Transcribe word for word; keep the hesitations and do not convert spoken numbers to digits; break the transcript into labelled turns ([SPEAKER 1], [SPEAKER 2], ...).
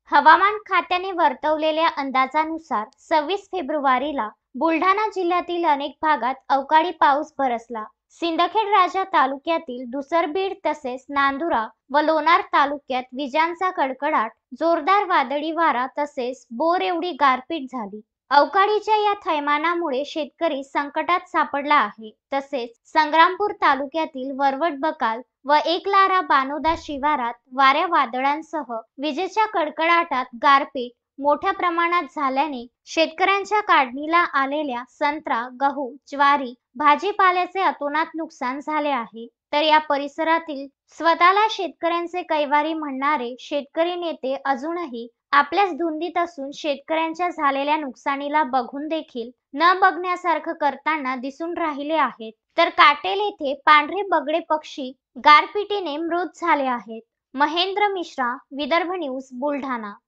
[SPEAKER 1] हवामान खात्याने वर्तवलेल्या अंदाजानुसार सव्वीस फेब्रुवारीला बुलढाणा जिल्ह्यातील अनेक भागात अवकाळी पाऊस बरसला. सिंदखेड राजा तालुक्यातील दुसरबीड तसेच नांदुरा व लोणार तालुक्यात विजांचा कडकडाट, जोरदार वादळी वारा तसेच बोर एवढी गारपीट झाली. अवकाळीच्या या थैमानामुळे शेतकरी संकटात सापडला आहे. तसेच संग्रामपूर तालुक्यातील वरवट बकाल व एकलारा बानोदा शिवारात वाऱ्या वादळांसह विजेच्या कडकडाटात गारपीट मोठ्या प्रमाणात झाल्याने शेतकऱ्यांच्या काढणीला आलेल्या संत्रा, गहू, ज्वारी, भाजीपाल्याचे अतोनात नुकसान झाले आहे. तर या परिसरातील स्वतःला शेतकऱ्यांचे कैवारी म्हणणारे शेतकरी नेते अजूनही आपल्याच धुंदीत असून शेतकऱ्यांच्या झालेल्या नुकसानीला बघून देखील न बघण्यासारखं करताना दिसून राहिले आहेत. तर काटेल येथे पांढरे बगळे पक्षी गारपिटीने मृत झाले आहेत. महेंद्र मिश्रा, विदर्भ न्यूज, बुलढाणा.